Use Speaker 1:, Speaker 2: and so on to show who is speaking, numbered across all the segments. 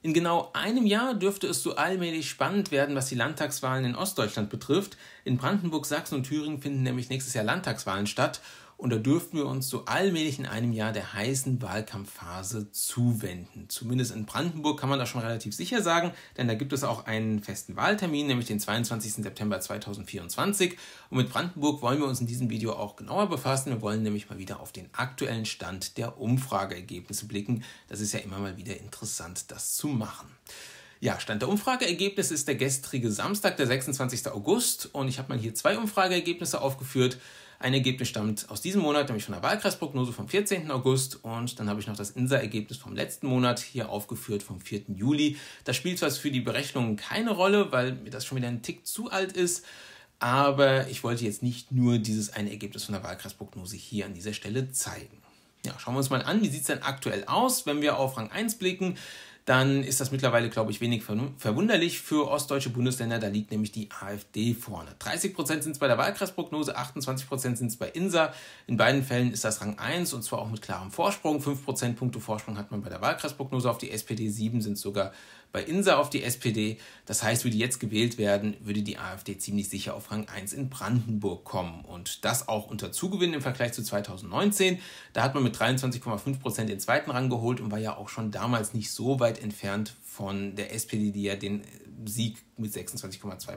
Speaker 1: In genau einem Jahr dürfte es so allmählich spannend werden, was die Landtagswahlen in Ostdeutschland betrifft. In Brandenburg, Sachsen und Thüringen finden nämlich nächstes Jahr Landtagswahlen statt. Und da dürften wir uns so allmählich in einem Jahr der heißen Wahlkampfphase zuwenden. Zumindest in Brandenburg kann man das schon relativ sicher sagen, denn da gibt es auch einen festen Wahltermin, nämlich den 22. September 2024. Und mit Brandenburg wollen wir uns in diesem Video auch genauer befassen. Wir wollen nämlich mal wieder auf den aktuellen Stand der Umfrageergebnisse blicken. Das ist ja immer mal wieder interessant, das zu machen. Ja, Stand der Umfrageergebnisse ist der gestrige Samstag, der 26. August. Und ich habe mal hier zwei Umfrageergebnisse aufgeführt. Ein Ergebnis stammt aus diesem Monat, nämlich von der Wahlkreisprognose vom 14. August. Und dann habe ich noch das INSA-Ergebnis vom letzten Monat hier aufgeführt, vom 4. Juli. Das spielt zwar für die Berechnungen keine Rolle, weil mir das schon wieder ein Tick zu alt ist. Aber ich wollte jetzt nicht nur dieses eine Ergebnis von der Wahlkreisprognose hier an dieser Stelle zeigen. Ja, schauen wir uns mal an, wie sieht es denn aktuell aus, wenn wir auf Rang 1 blicken. Dann ist das mittlerweile, glaube ich, wenig verwunderlich für ostdeutsche Bundesländer. Da liegt nämlich die AfD vorne. 30% sind es bei der Wahlkreisprognose, 28% sind es bei INSA. In beiden Fällen ist das Rang 1 und zwar auch mit klarem Vorsprung. 5 Prozentpunkte Vorsprung hat man bei der Wahlkreisprognose auf die SPD, 7 sind es sogar bei INSA auf die SPD. Das heißt, würde jetzt gewählt werden, würde die AfD ziemlich sicher auf Rang 1 in Brandenburg kommen. Und das auch unter Zugewinn im Vergleich zu 2019. Da hat man mit 23,5% den zweiten Rang geholt und war ja auch schon damals nicht so weit entfernt von der SPD, die ja den Sieg mit 26,2%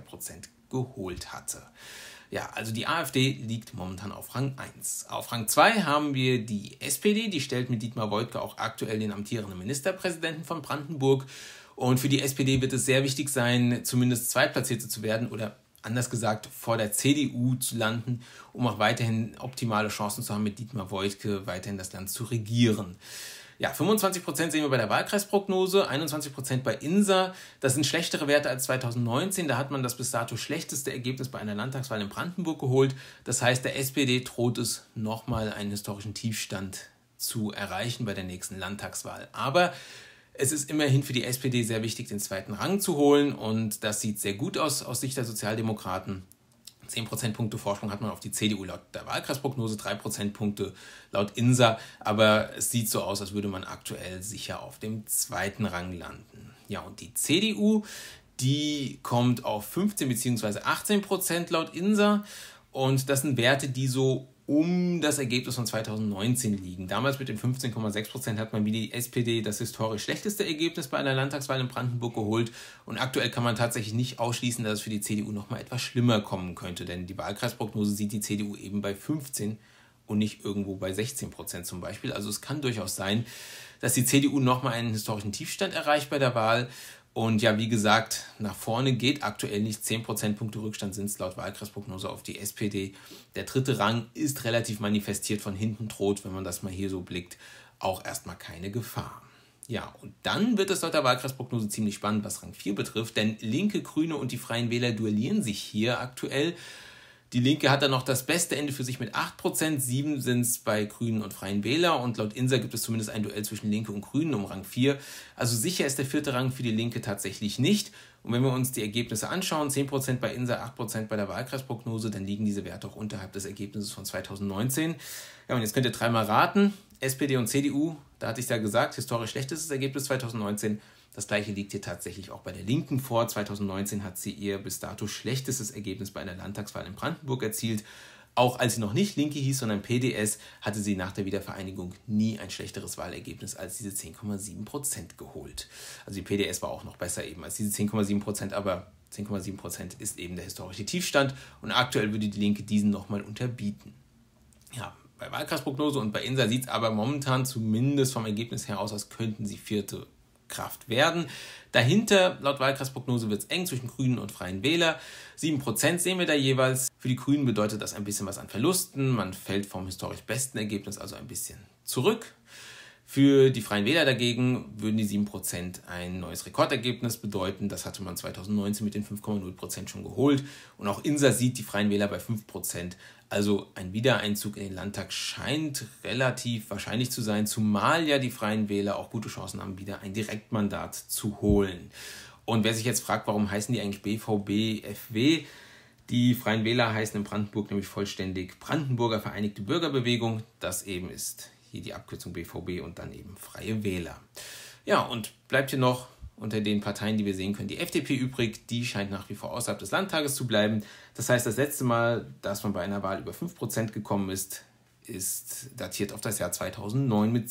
Speaker 1: geholt hatte. Ja, also die AfD liegt momentan auf Rang 1. Auf Rang 2 haben wir die SPD, die stellt mit Dietmar Woidke auch aktuell den amtierenden Ministerpräsidenten von Brandenburg. Und für die SPD wird es sehr wichtig sein, zumindest Zweitplatzierte zu werden oder anders gesagt vor der CDU zu landen, um auch weiterhin optimale Chancen zu haben, mit Dietmar Woidke weiterhin das Land zu regieren. Ja, 25% sehen wir bei der Wahlkreisprognose, 21% bei INSA. Das sind schlechtere Werte als 2019. Da hat man das bis dato schlechteste Ergebnis bei einer Landtagswahl in Brandenburg geholt. Das heißt, der SPD droht es nochmal einen historischen Tiefstand zu erreichen bei der nächsten Landtagswahl. Aber es ist immerhin für die SPD sehr wichtig, den zweiten Rang zu holen und das sieht sehr gut aus Sicht der Sozialdemokraten. 10 Prozentpunkte Vorsprung hat man auf die CDU laut der Wahlkreisprognose, 3 Prozentpunkte laut INSA, aber es sieht so aus, als würde man aktuell sicher auf dem zweiten Rang landen. Ja, und die CDU, die kommt auf 15 bzw. 18% laut INSA und das sind Werte, die so um das Ergebnis von 2019 liegen. Damals mit den 15,6% hat man wie die SPD das historisch schlechteste Ergebnis bei einer Landtagswahl in Brandenburg geholt. Und aktuell kann man tatsächlich nicht ausschließen, dass es für die CDU nochmal etwas schlimmer kommen könnte. Denn die Wahlkreisprognose sieht die CDU eben bei 15 und nicht irgendwo bei 16% zum Beispiel. Also es kann durchaus sein, dass die CDU nochmal einen historischen Tiefstand erreicht bei der Wahl. Und ja, wie gesagt, nach vorne geht aktuell nicht. 10 Prozentpunkte Rückstand sind es laut Wahlkreisprognose auf die SPD. Der dritte Rang ist relativ manifestiert, von hinten droht, wenn man das mal hier so blickt, auch erstmal keine Gefahr. Ja, und dann wird es laut der Wahlkreisprognose ziemlich spannend, was Rang 4 betrifft, denn Linke, Grüne und die Freien Wähler duellieren sich hier aktuell. Die Linke hat dann noch das beste Ende für sich mit 8%, 7 sind es bei Grünen und Freien Wähler und laut INSA gibt es zumindest ein Duell zwischen Linke und Grünen um Rang 4. Also sicher ist der vierte Rang für die Linke tatsächlich nicht. Und wenn wir uns die Ergebnisse anschauen, 10% bei INSA, 8% bei der Wahlkreisprognose, dann liegen diese Werte auch unterhalb des Ergebnisses von 2019. Ja, und jetzt könnt ihr dreimal raten, SPD und CDU, da hatte ich ja gesagt, historisch schlechtestes Ergebnis 2019. Das gleiche liegt hier tatsächlich auch bei der Linken vor. 2019 hat sie ihr bis dato schlechtestes Ergebnis bei einer Landtagswahl in Brandenburg erzielt. Auch als sie noch nicht Linke hieß, sondern PDS, hatte sie nach der Wiedervereinigung nie ein schlechteres Wahlergebnis als diese 10,7% geholt. Also die PDS war auch noch besser eben als diese 10,7%, aber 10,7% ist eben der historische Tiefstand und aktuell würde die Linke diesen nochmal unterbieten. Ja, bei Wahlkreisprognose und bei INSA sieht es aber momentan zumindest vom Ergebnis her aus, als könnten sie vierte Kraft werden. Dahinter, laut Wahlkreisprognose, wird es eng zwischen Grünen und Freien Wähler. 7% sehen wir da jeweils. Für die Grünen bedeutet das ein bisschen was an Verlusten. Man fällt vom historisch besten Ergebnis also ein bisschen zurück. Für die Freien Wähler dagegen würden die 7% ein neues Rekordergebnis bedeuten. Das hatte man 2019 mit den 5,0% schon geholt. Und auch INSA sieht die Freien Wähler bei 5%. Also ein Wiedereinzug in den Landtag scheint relativ wahrscheinlich zu sein, zumal ja die Freien Wähler auch gute Chancen haben, wieder ein Direktmandat zu holen. Und wer sich jetzt fragt, warum heißen die eigentlich BVB-FW? Die Freien Wähler heißen in Brandenburg nämlich vollständig Brandenburger Vereinigte Bürgerbewegung. Das eben ist hier die Abkürzung BVB und dann eben Freie Wähler. Ja, und bleibt hier noch unter den Parteien, die wir sehen können, die FDP übrig. Die scheint nach wie vor außerhalb des Landtages zu bleiben. Das heißt, das letzte Mal, dass man bei einer Wahl über 5% gekommen ist, ist datiert auf das Jahr 2009 mit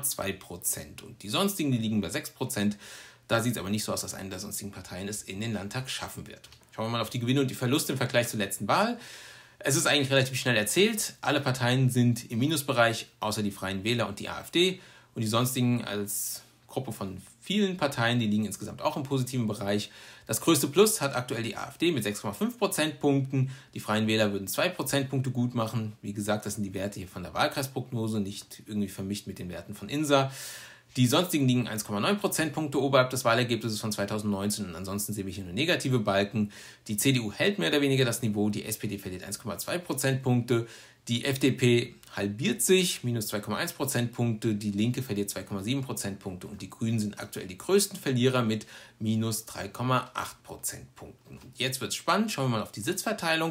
Speaker 1: 7,2%. Und die sonstigen, die liegen bei 6%. Da sieht es aber nicht so aus, dass eine der sonstigen Parteien es in den Landtag schaffen wird. Schauen wir mal auf die Gewinne und die Verluste im Vergleich zur letzten Wahl. Es ist eigentlich relativ schnell erzählt. Alle Parteien sind im Minusbereich, außer die Freien Wähler und die AfD. Und die sonstigen als Gruppe von vielen Parteien, die liegen insgesamt auch im positiven Bereich. Das größte Plus hat aktuell die AfD mit 6,5 Prozentpunkten. Die Freien Wähler würden 2 Prozentpunkte gut machen. Wie gesagt, das sind die Werte hier von der Wahlkreisprognose, nicht irgendwie vermischt mit den Werten von INSA. Die sonstigen liegen 1,9 Prozentpunkte oberhalb des Wahlergebnisses von 2019 und ansonsten sehen wir hier nur negative Balken. Die CDU hält mehr oder weniger das Niveau, die SPD verliert 1,2 Prozentpunkte, die FDP halbiert sich, minus 2,1 Prozentpunkte, die Linke verliert 2,7 Prozentpunkte und die Grünen sind aktuell die größten Verlierer mit minus 3,8 Prozentpunkten. Und jetzt wird es spannend, schauen wir mal auf die Sitzverteilung.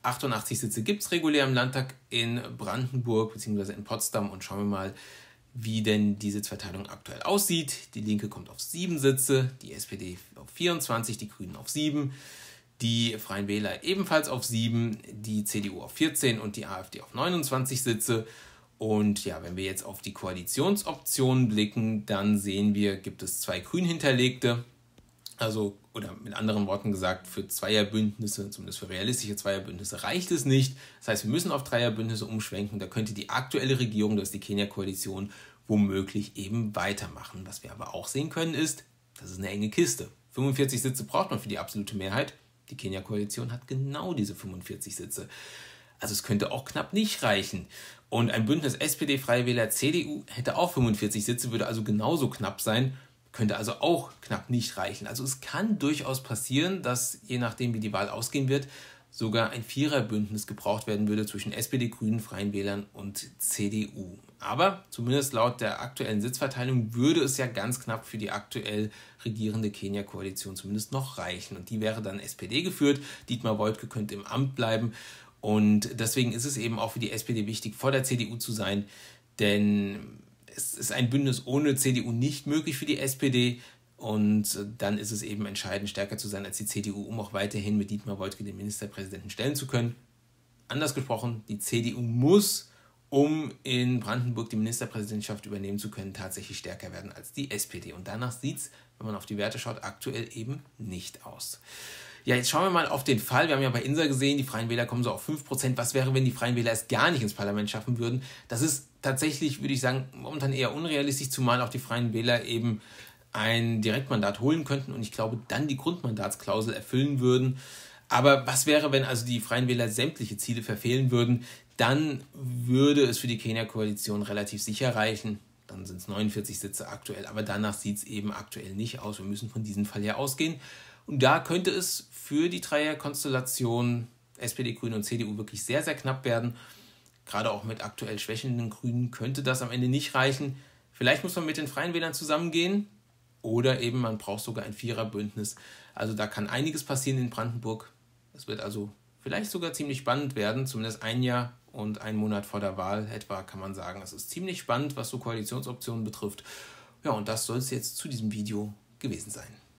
Speaker 1: 88 Sitze gibt es regulär im Landtag in Brandenburg bzw. in Potsdam und schauen wir mal, wie denn die Sitzverteilung aktuell aussieht. Die Linke kommt auf 7 Sitze, die SPD auf 24, die Grünen auf 7, die Freien Wähler ebenfalls auf 7, die CDU auf 14 und die AfD auf 29 Sitze. Und ja, wenn wir jetzt auf die Koalitionsoptionen blicken, dann sehen wir, gibt es 2 grün hinterlegte, also, oder mit anderen Worten gesagt, für Zweierbündnisse, zumindest für realistische Zweierbündnisse, reicht es nicht. Das heißt, wir müssen auf Dreierbündnisse umschwenken. Da könnte die aktuelle Regierung, das ist die Kenia-Koalition, womöglich eben weitermachen. Was wir aber auch sehen können ist, das ist eine enge Kiste. 45 Sitze braucht man für die absolute Mehrheit. Die Kenia-Koalition hat genau diese 45 Sitze. Also es könnte auch knapp nicht reichen. Und ein Bündnis SPD, Freie Wähler, CDU hätte auch 45 Sitze, würde also genauso knapp sein. Könnte also auch knapp nicht reichen. Also es kann durchaus passieren, dass je nachdem, wie die Wahl ausgehen wird, sogar ein Viererbündnis gebraucht werden würde zwischen SPD, Grünen, Freien Wählern und CDU. Aber zumindest laut der aktuellen Sitzverteilung würde es ja ganz knapp für die aktuell regierende Kenia-Koalition zumindest noch reichen. Und die wäre dann SPD geführt. Dietmar Woidke könnte im Amt bleiben. Und deswegen ist es eben auch für die SPD wichtig, vor der CDU zu sein, denn es ist ein Bündnis ohne CDU nicht möglich für die SPD und dann ist es eben entscheidend, stärker zu sein als die CDU, um auch weiterhin mit Dietmar Woidke den Ministerpräsidenten stellen zu können. Anders gesprochen, die CDU muss, um in Brandenburg die Ministerpräsidentschaft übernehmen zu können, tatsächlich stärker werden als die SPD. Und danach sieht es, wenn man auf die Werte schaut, aktuell eben nicht aus. Ja, jetzt schauen wir mal auf den Fall. Wir haben ja bei INSA gesehen, die Freien Wähler kommen so auf 5%. Was wäre, wenn die Freien Wähler es gar nicht ins Parlament schaffen würden? Das ist tatsächlich, würde ich sagen, momentan eher unrealistisch, zumal auch die Freien Wähler eben ein Direktmandat holen könnten und ich glaube, dann die Grundmandatsklausel erfüllen würden. Aber was wäre, wenn also die Freien Wähler sämtliche Ziele verfehlen würden? Dann würde es für die Kenia-Koalition relativ sicher reichen. Dann sind es 49 Sitze aktuell, aber danach sieht es eben aktuell nicht aus. Wir müssen von diesem Fall her ausgehen. Und da könnte es für die Dreierkonstellation SPD, Grüne und CDU wirklich sehr, sehr knapp werden. Gerade auch mit aktuell schwächelnden Grünen könnte das am Ende nicht reichen. Vielleicht muss man mit den Freien Wählern zusammengehen oder eben man braucht sogar ein Viererbündnis. Also da kann einiges passieren in Brandenburg. Es wird also vielleicht sogar ziemlich spannend werden, zumindest ein Jahr und einen Monat vor der Wahl etwa kann man sagen. Es ist ziemlich spannend, was so Koalitionsoptionen betrifft. Ja, und das soll es jetzt zu diesem Video gewesen sein.